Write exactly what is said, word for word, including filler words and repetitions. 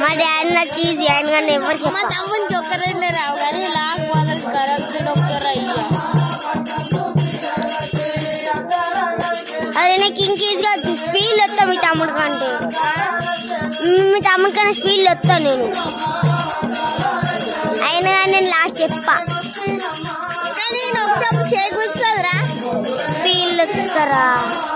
మా డాడీ నాకు ఈజీ ఆయన కానీ ఎవరికి మా తమ్మునికి ఒక్క రెండులే రావు కానీ లాగ్ మాత్రం కరప్షన్ ఒక్కరు అయ్యా. అదే నాకు ఇంకేజ్గా స్పీడ్ వస్తా మీ తమ్ముడు కంటే మీ తమ్ముడి కన్నా స్పీడ్ వస్తా నేను అయినా కానీ నేను లాగ్ చెప్పా కానీ నేను ఒకటప్పుడు చేకూస్తుందిరా స్పీడ్ వస్తారా.